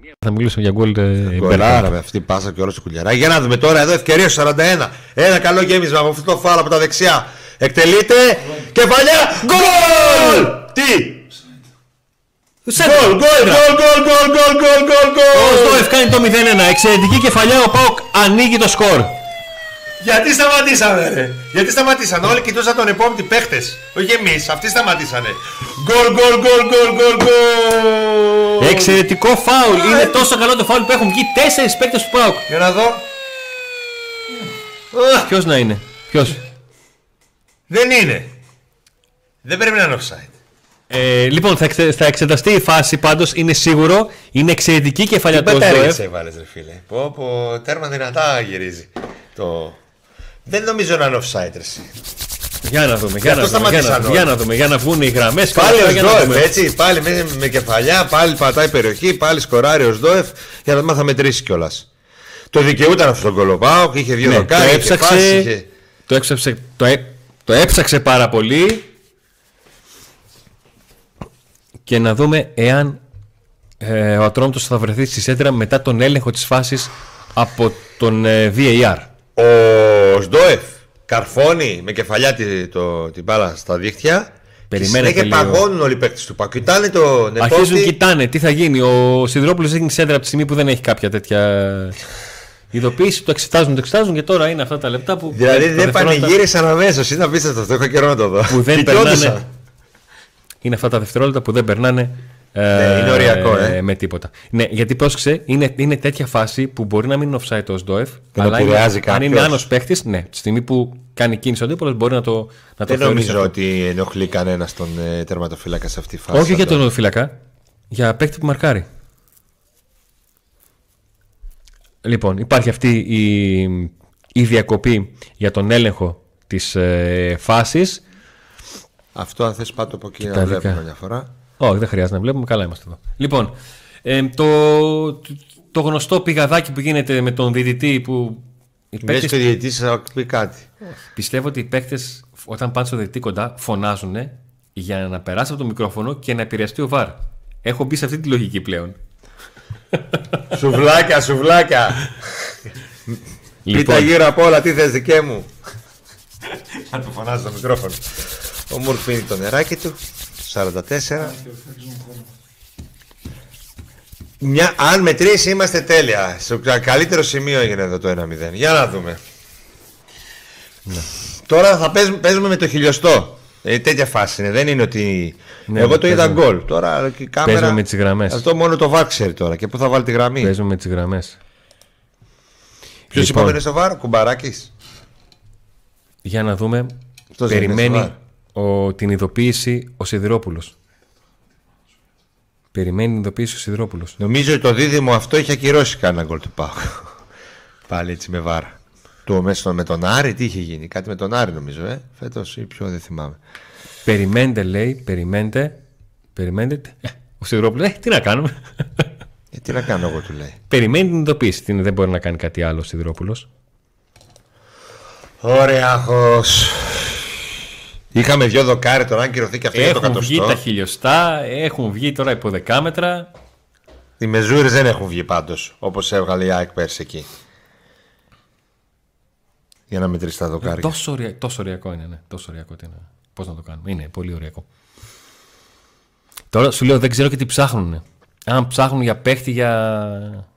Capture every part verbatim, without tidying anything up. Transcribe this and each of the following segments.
Θα μιλήσουμε για γκολ. Γκολάρα με αυτή πάσα και όλο το κουλιαράκι. Για να δούμε τώρα εδώ ευκαιρία στο σαράντα ένα. Ένα καλό γέμισμα από αυτό το φάουλ από τα δεξιά. Εκτελείται. Κεφαλιά. Γκολ! Τι! Γκολ, γκολ, γκολ, γκολ, γκολ, γκολ, γκολ. Ο Σδόεφ κάνει το μηδέν ένα. Εξαιρετική κεφαλιά. Ο ΠΑΟΚ ανοίγει το σκορ. Γιατί σταματήσανε, ρε. Γιατί σταματήσανε. Όλοι κοιτούσαν τον επόμενο παίχτες. Όχι εμείς. Αυτοί σταματήσανε. Γκολ, γκολ, γκολ, γκολ, γκολ, γκολ. Εξαιρετικό φάουλ. Είναι τόσο καλό το φάουλ που έχουν βγει τέσσερις παίκτες του ΠΑΟΚ. Για να δω. Ποιος να είναι? Ποιος? Δεν είναι. Δεν πρέπει να είναι offside. Ε, λοιπόν, θα, εξε, θα εξεταστεί η φάση, πάντως είναι σίγουρο. Είναι εξαιρετική κεφαλιά του Σδόεφ. Τι έβαλες, ρε φίλε. Πω, πω, τέρμα δυνατά γυρίζει. Το... Δεν νομίζω να είναι offside, ρε. Για να δούμε, για να δούμε, για να, για να δούμε, για να βγουν οι γραμμές. Πάλι ο Σδόεφ, έτσι, πάλι με, με κεφαλιά, πάλι πατάει περιοχή, πάλι σκοράρει ο Σδόεφ. Για να δούμε αν θα μετρήσει κιόλας. Το δικαιούταν αυτό τον κολοπάο, είχε δύο ναι, δοκάρια, το έψαξε, είχε... είχε... το, έψαξε, το, έ, το έψαξε πάρα πολύ. Και να δούμε εάν ε, ο Ατρόμητος θα βρεθεί στη σέντρα μετά τον έλεγχο της φάσης από τον ε, βι έι αρ. Ο Σδόεφ καρφώνει με κεφαλιά τη, το, την μπάλα στα δίχτυα. Περιμένετε και λίγο. παγώνουν όλοι οι παίκτες του ΠΑΟΚ. Κοιτάνε τον επόπτη. Αρχίζουν, κοιτάνε τι θα γίνει. Ο Σιδηρόπουλος έχει σέντρα από τη στιγμή που δεν έχει κάποια τέτοια ειδοποίηση. Το εξετάζουν, το εξετάζουν και τώρα είναι αυτά τα λεπτά που. Δηλαδή δεν πανηγύρισαν αμέσως. Είναι απίστευτο αυτό. Έχω καιρό να το δω. Που δεν περνάνε. Είναι αυτά τα δευτερόλεπτα που δεν περνάνε. Ναι, είναι οριακό, ε. με τίποτα. Ναι, γιατί πρόσεξε, είναι, είναι τέτοια φάση που μπορεί να μην είναι offside ο Σδόεφ, αλλά είναι, αν είναι άλλος παίχτης, ναι, τη στιγμή που κάνει κίνηση ο αντίπολος μπορεί να το, να το δεν νομίζω αυτό. Ότι ενοχλεί κανένα τον ε, τερματοφύλακα σε αυτή τη φάση. Όχι για τον τερματοφύλακα, για παίχτη που μαρκάρει. Λοιπόν, υπάρχει αυτή η, η διακοπή για τον έλεγχο της ε, φάσης. Αυτό αν θες πάτω από εκεί να βλέπουμε μια φορά. Όχι, δεν χρειάζεται να βλέπουμε, καλά είμαστε εδώ. Λοιπόν, ε, το, το, το γνωστό πηγαδάκι που γίνεται με τον διαιτητή που. Οι παίκτες... και ο διαιτητής θα πει κάτι. Πιστεύω ότι οι παίκτες όταν πάνε στο διαιτητή κοντά φωνάζουν για να περάσει από το μικρόφωνο και να επηρεαστεί ο βαρ. Έχω μπει σε αυτή τη λογική πλέον. Σουβλάκια, σουβλάκια. Λοιπόν. Πίτα γύρω απ' όλα, τι θες δικέ μου. Θα του φωνάζει το μικρόφωνο. Ο Μουρκ πίνει το νεράκι του. σαράντα τέσσερα. Μια, αν μετρήσει είμαστε τέλεια. Στο καλύτερο σημείο έγινε εδώ το ένα μηδέν. Για να δούμε. Ναι. Τώρα θα παίζουμε, παίζουμε με το χιλιοστό. Ε, τέτοια φάση είναι. Δεν είναι ότι. Ναι, εγώ το είδα γκολ. Τώρα η κάμερα. Παίζουμε με τις γραμμές. Αυτό μόνο το βαρ ξέρει τώρα. Και πού θα βάλει τη γραμμή. Παίζουμε με τις γραμμές. Ποιος λοιπόν, είπαμε στο βαρ, Κουμπαράκης. Για να δούμε. Αυτός περιμένει ο, την ειδοποίηση ο Σιδηρόπουλος. Περιμένει την ειδοποίηση ο Σιδηρόπουλος. Νομίζω ότι το δίδυμο αυτό είχε ακυρώσει κανένα γκολ του ΠΑΟΚ. Πάλι έτσι με βάρ. Το μέσα με τον Άρη, τι είχε γίνει. Κάτι με τον Άρη νομίζω, ε. Φέτος ή πιο δεν θυμάμαι. Περιμένετε, λέει, περιμένετε. Περιμένετε. Ε, ο Σιδηρόπουλος, ε, τι να κάνουμε. Ε, τι να κάνω εγώ, του λέει. Περιμένει την ειδοποίηση. Δεν μπορεί να κάνει κάτι άλλο ο Σιδηρόπουλος. Ωραία, χως. Είχαμε δυο δοκάρι τώρα, αν κυρωθεί και αυτό για το κατοστό. Έχουν βγει τα χιλιοστά, έχουν βγει τώρα υποδεκάμετρα. Οι μεζούρες δεν έχουν βγει πάντως, όπως έβγαλε η ΑΕΚ πέρσι εκεί. Για να μετρήσει τα δοκάρια. Τόσο, ωρια... τόσο ωριακό είναι, ναι. Τόσο ωριακό είναι. Πώς να το κάνουμε. Είναι πολύ ωριακό. Τώρα σου λέω δεν ξέρω και τι ψάχνουν. Αν ψάχνουν για παίχτη για.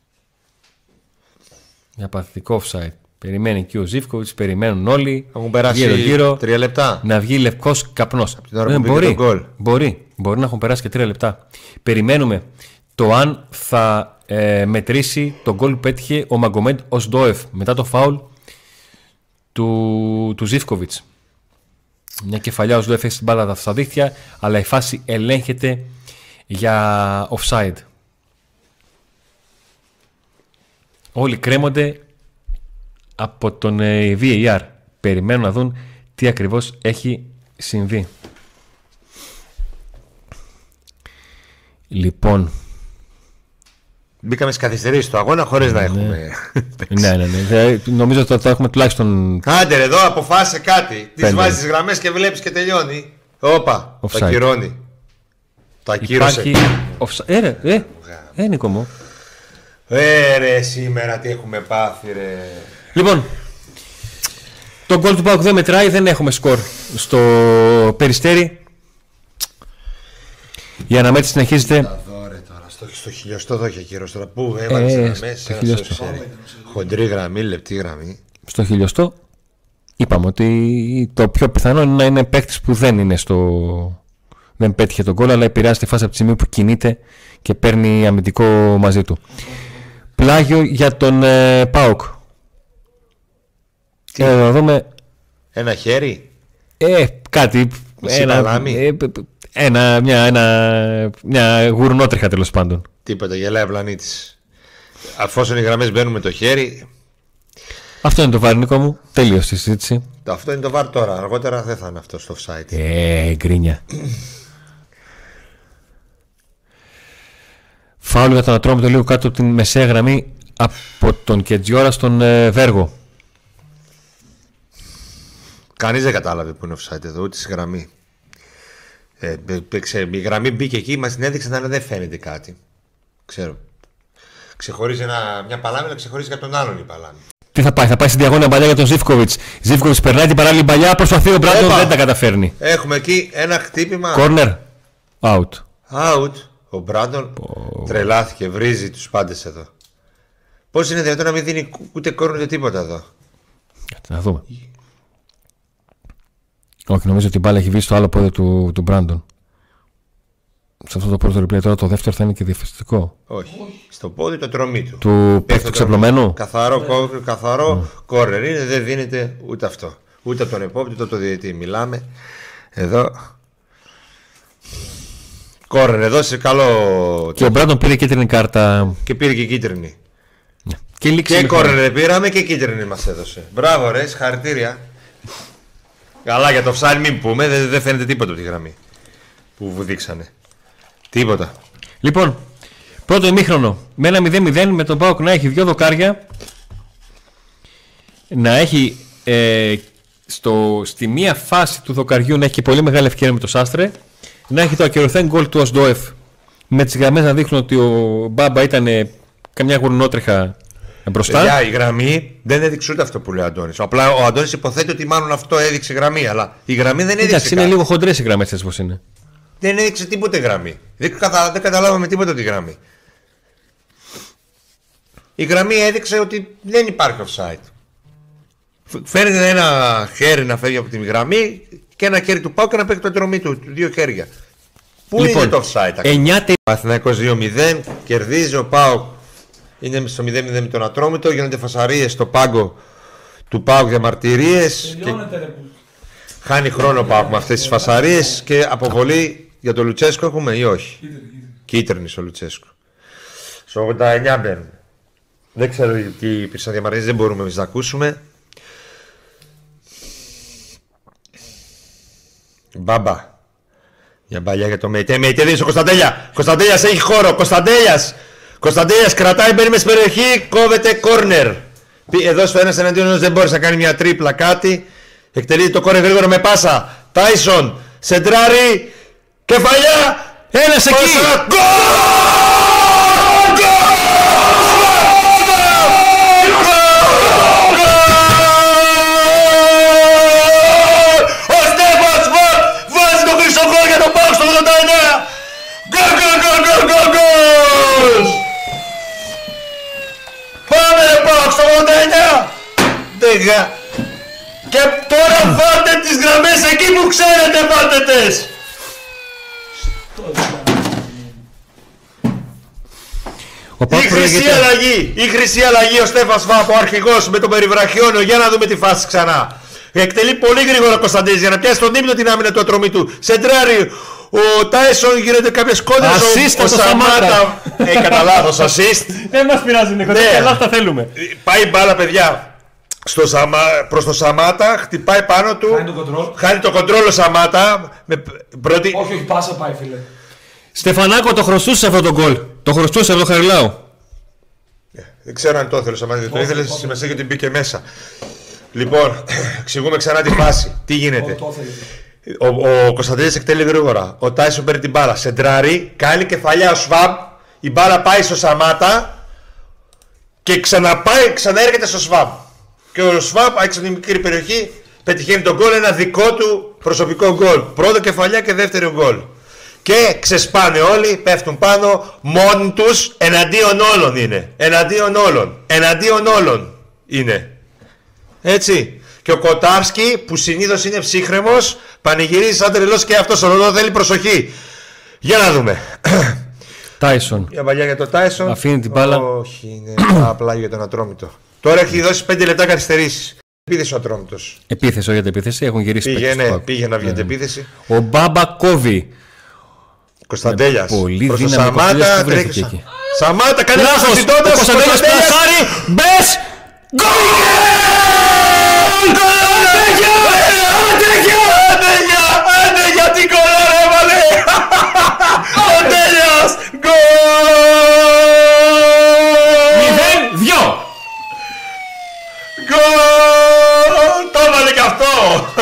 Για παθητικό offside. Περιμένει και ο Ζίβκοβιτς, περιμένουν όλοι. Έχουν περάσει γύρω, γύρω, τρία λεπτά. Να βγει λευκός καπνός. Ε, μπορεί, μπορεί, μπορεί να έχουν περάσει και τρία λεπτά. Περιμένουμε το αν θα ε, μετρήσει τον γκολ που πέτυχε ο Μαγκομέντ ο Σδόεφ μετά το φάουλ του, του Ζίβκοβιτς. Μια κεφαλιά ο Σδόεφ έχει στην μπάλα στα δίχτυα, αλλά η φάση ελέγχεται για offside. Όλοι κρέμονται από τον βι έι αρ. Περιμένουν να δουν τι ακριβώς έχει συμβεί. Λοιπόν. Μπήκαμε στις καθυστερήσεις του αγώνα χωρίς ναι, να έχουμε. Ναι, ναι, ναι. Νομίζω ότι θα έχουμε τουλάχιστον. Άντε ρε, εδώ αποφάσισε κάτι. Τις βάζεις τις γραμμές και βλέπεις και τελειώνει. Όπα, τα κυρώνει. Τα ακύρωσε. Υπάρχει. Offside. Ε, ρε, ε, ε, Νίκο μου. Ε, ρε, σήμερα τι έχουμε πάθει, ρε. Λοιπόν, το γκολ του ΠΑΟΚ δεν μετράει, δεν έχουμε σκορ στο Περιστέρι. Η αναμέτρηση συνεχίζεται. Θα δω, ρε, τώρα, στο, στο χιλιοστό εδώ είχε κύρος τώρα. Πού έβαλες ε, μέσα, χοντρή γραμμή, λεπτή γραμμή. Στο χιλιοστό είπαμε ότι το πιο πιθανό είναι να είναι παίκτης που δεν είναι στο... δεν πέτυχε τον γκολ, αλλά επηρεάζει τη φάση από τη στιγμή που κινείται και παίρνει αμυντικό μαζί του. Πλάγιο για τον ε, ΠΑΟΚ. Τι, ε, να δούμε. Ένα χέρι. Ε, κάτι. Ένα, ε, ένα, μια, ένα, μια γουρνότριχα τέλος πάντων. Τίποτα, γελάει ο πλανήτης. Αφόσον οι γραμμές μπαίνουν με το χέρι. Αυτό είναι το βάρ, Νίκο μου. Τελείωσε η συζήτηση. Αυτό είναι το βάρ τώρα. Αργότερα δεν θα είναι αυτό στο offside. Ε, γκρίνια. Φάουλ για τον Ατρόμητο λίγο κάτω από την μεσαία γραμμή από τον Κετζιόρα στον ε, Βέργο. Κανείς δεν κατάλαβε που είναι offside εδώ, ούτε στη γραμμή. Ε, η γραμμή μπήκε εκεί, μας την έδειξε, αλλά δεν φαίνεται κάτι. Ξέρω. Ξεχωρίζει ένα, μια παλάμη, αλλά ξεχωρίζει για τον άλλον η παλάμη. Τι θα πάει, θα πάει στην διαγώνια παλιά για τον Ζίβκοβιτς. Ζίβκοβιτς περνάει την παράλληλη παλιά, προσπαθεί ο Μπράντον, δεν τα καταφέρνει. Έχουμε εκεί ένα χτύπημα. Corner. Out. Out. Ο Μπράντον oh. τρελάθηκε, βρίζει τους πάντες εδώ. Πώς είναι δυνατόν να μην δίνει ούτε κόρνο ούτε τίποτα εδώ. Να δούμε. Όχι, νομίζω ότι η μπάλα έχει βγει στο άλλο πόδι του, του Μπράντον. Σε αυτό το πρώτο replay τώρα το δεύτερο θα είναι και διαφορετικό. Όχι. Στο πόδι το τρομή του. Του πέφτει ξεπλωμένου. Καθαρό, mm. καθαρό mm. κόρνερ είναι, δεν δίνεται ούτε αυτό. Ούτε από τον επόπτη, ούτε από τον διαιτητή. Μιλάμε εδώ. Κόρνερ εδώ σε καλό. Και ο Μπράντον πήρε κίτρινη κάρτα. Και πήρε και κίτρινη. Yeah. Και, και κόρνερ πήραμε και κίτρινη μας έδωσε. Μπράβο, ρε, συγχαρητήρια. Καλά, για το offside μην πούμε, δεν, δεν φαίνεται τίποτα από τη γραμμή που vous δείξανε. Τίποτα. Λοιπόν, πρώτο ημίχρονο με ένα μηδέν μηδέν, με τον ΠΑΟΚ να έχει δύο δοκάρια, να έχει ε, στο, στη μία φάση του δοκαριού να έχει και πολύ μεγάλη ευκαιρία με το Σάστρε, να έχει το ακυρωθέν γκολ του Οσντόεφ με τις γραμμές να δείχνουν ότι ο Μπάμπα ήταν ε, καμιά γουρνότριχα μπροστά. Παιδιά, η γραμμή δεν έδειξε ούτε αυτό που λέει ο Αντώνης. Απλά ο Αντώνης υποθέτει ότι μάλλον αυτό έδειξε γραμμή, αλλά η γραμμή δεν έδειξε. Εντάξει, είναι λίγο χοντρές οι γραμμές έτσι πως είναι. Δεν έδειξε τίποτε γραμμή. Δεν, κατα... δεν καταλάβαμε τίποτα τη γραμμή. Η γραμμή έδειξε ότι δεν υπάρχει offside. Φαίνεται ένα χέρι να φεύγει από τη γραμμή και ένα χέρι του ΠΑΟΚ και να παίξει το τρομή του. Δύο χέρια. Πού λοιπόν, είναι το offside? εννιά... Παθηναϊκός δύο μηδέν. Κερδίζει ο ΠΑΟΚ. Είναι στο μηδέν μηδέν με τον Ατρόμητο. Γίνονται φασαρίες στο πάγκο του ΠΑΟΚ, διαμαρτυρίες. Και... χάνει χρόνο ο ΠΑΟΚ με αυτές τις φασαρίες. Και αποβολή για τον Λουτσέσκο έχουμε ή όχι? Κίτρινη στο Λουτσέσκο. Στο ογδόντα εννιά μπαίνουν. Δεν ξέρω τι υπήρξαν διαμαρτυρίες, δεν μπορούμε εμείς να ακούσουμε. Μπάμπα. Για παλιά για το Μέιτε. Μέιτε δίνει στο Κωνσταντέλια. Κωνσταντέλιας έχει χώρο. Κωνσταντέλιας. Κωνσταντέλιας κρατάει, μπαίνει μες περιοχή. Κόβεται κόρνερ. Εδώ στο ένας εναντίον ενός δεν μπορείς να κάνει μια τρίπλα κάτι. Εκτελείται το κόρνερ γρήγορα με πάσα. Τάισον. Σεντράρι. Κεφαλιά. Ένας εκεί. Και τώρα βάλτε τις γραμμές εκεί που ξέρετε, βάλτε τες. Η χρυσή αλλαγή, η χρυσή αλλαγή, ο Στέφας Φάπ, ο αρχηγός με τον περιβραχιόνιο. Για να δούμε τη φάση ξανά. Εκτελεί πολύ γρήγορα ο Κωνσταντίνης για να πιάσει τον ύμνο την άμυνα του ατρωμί του. Σεντράρι, ο Τάισον γίνεται κάποιες κόντρες. Assist ο, ο Σαμάτα. Έχει κατά λάθος assist. Δεν μας πειράζει, Νίκο, ναι. Καλά τα θέλουμε. Πάει μπάλα, παιδιά. Στο Σαμα... προς το Σαμάτα, χτυπάει πάνω του. Χάνει το κοντρόλ. Χάνει το κοντρόλ ο Σαμάτα. Με πρώτη... Όχι, όχι, πάσα πάει, φίλε. Στεφανάκο, το χρωστούσε αυτό το γκολ. Το χρωστούσε από το Χαριλάου. Yeah, δεν ξέρω αν το ήθελε ο Σαμάτα. Το ήθελε στη σημασία γιατί μπήκε μέσα. Λοιπόν, εξηγούμε ξανά τη φάση. Τι γίνεται. Ο, ο Κωνσταντίνης εκτελεί γρήγορα. Ο Τάισον παίρνει την μπάλα. Σεντράρει, κάνει κεφαλιά ο Σβάμπ. Η μπάλα πάει στο Σαμάτα και ξαναπάει, ξαναέρχεται στο Σβάμπ. Και ο Σβάμπ, έξω την μικρή περιοχή, πετυχαίνει τον γκολ. Ένα δικό του προσωπικό γκολ. Πρώτο κεφαλιά και δεύτερο γκολ. Και ξεσπάνε όλοι, πέφτουν πάνω, μόνοι τους, εναντίον όλων είναι. Εναντίον όλων. Εναντίον όλων είναι. Έτσι. Και ο Κοτάρσκι, που συνήθως είναι ψύχρεμος, πανηγυρίζει σαν τρελός και αυτός. Εδώ θέλει προσοχή. Για να δούμε. Τάισον. Για παλιά για τον Τάισον. Αφήνει την μπάλα. Όχι, είναι απλά για τον Ατρόμητο. Τώρα έχει δώσει πέντε λεπτά καθυστερήσεις. Επίθεση ο Ατρόμητος. Επίθεση, όχι για επίθεση, έχουν γυρίσει. Πήγαινε, πήγε να βγει επίθεση. Ο Μπάμπα κόβει. Κωνσταντέλιας. Πολύ προς δύναμη το Σαμάτα. βρέθηκε εκεί. Σαμάτα, κάνει λάθος. Ο Κωνσταντέλιας πλασάρει. Μπες. Γκολ! Άντε για την κολλάρα έβαλε! Ο Τέλειος! Γκολ! μηδέν δύο. Γκολ! Το έβαλε και αυτό!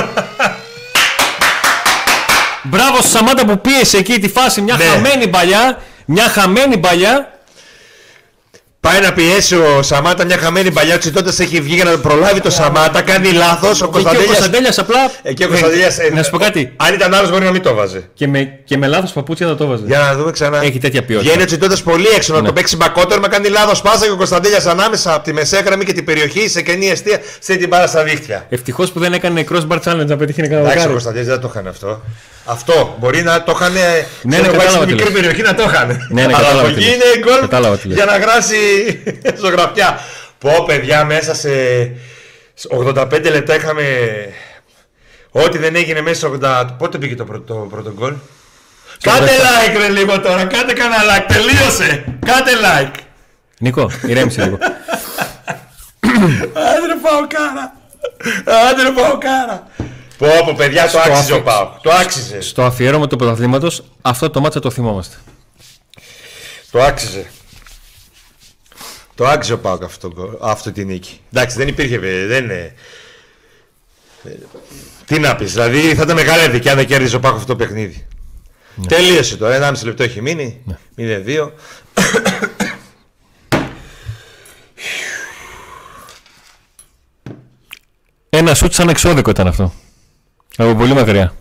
Μπράβο στη Σαμάτα που πίεσε εκεί τη φάση. Μια Ναι. χαμένη παλιά. Μια χαμένη παλιά. Πάει να πιέσει ο Σαμάτα, μια χαμένη παλιά. Ο Τσιτώτας έχει βγει για να προλάβει το Σαμάτα. Κάνει λάθος. Ο Και εκεί ο Κωνσταντέλιας απλά. Εκεί ο Κωνσταντέλιας. Να σου πω κάτι. Αν ήταν άλλος μπορεί να μην το βάζε. Και με, και με λάθος παπούτσια θα το βάζε. Για να δούμε ξανά. Έχει τέτοια ποιότητα. Βγαίνει ο Τσιτώτας πολύ έξω να Ναι. το παίξει μπακότερο. Κάνει λάθος πάσα και ο Κωνσταντέλιας ανάμεσα από τη μεσαία γραμμή και την περιοχή σε κενή αιστεία στέλνει την μπάλα στα δίχτυα. Ευτυχώς που δεν έκανε crossbar challenge να πετύχει ένα Εντάξει, ο δοκάρι. Κωνσταντέλιας δεν το είχαν αυτό. Αυτό μπορεί να το είχαν. Ναι, σε ναι, πάει κατάλαβα στην τι μικρή λες. περιοχή να το είχαν. Ναι, ναι, Αλλά κατάλαβα από τι εκεί λες. είναι γκολ Κατάλαβα τι λες. για να γράσει ζωγραφιά. Πω παιδιά, μέσα σε ογδόντα πέντε λεπτά είχαμε. Ό,τι δεν έγινε μέσα σε ογδόντα. Πότε πήγε το πρώτο, το πρώτο γκολ? Κάντε like ρε λίγο τώρα, κάντε κανένα like, τελείωσε. Κάντε like. Νίκο, ηρέμησε λίγο. Άντε ρε Παοκάρα. Άντε ρε Παοκάρα. Πω πω παιδιά, το Στο άξιζε ο αφ- Πάοκ. Το άξιζε. Στο αφιέρωμα του πρωταθλήματος, αυτό το μάτσα το θυμόμαστε. Το άξιζε. Το άξιζε ο Πάοκ αυτό, αυτό τη νίκη. Εντάξει, δεν υπήρχε. Δεν είναι. Τι να πεις, δηλαδή θα ήταν μεγάλη αδικία αν δεν κέρδιζε ο Πάοκ αυτό το παιχνίδι. Ναι. Τελείωσε τώρα, ενάμιση λεπτό έχει μείνει. Ναι. μηδέν δύο. Ένα σουτ σαν εξώδικο ήταν αυτό. Από πολύ μακριά.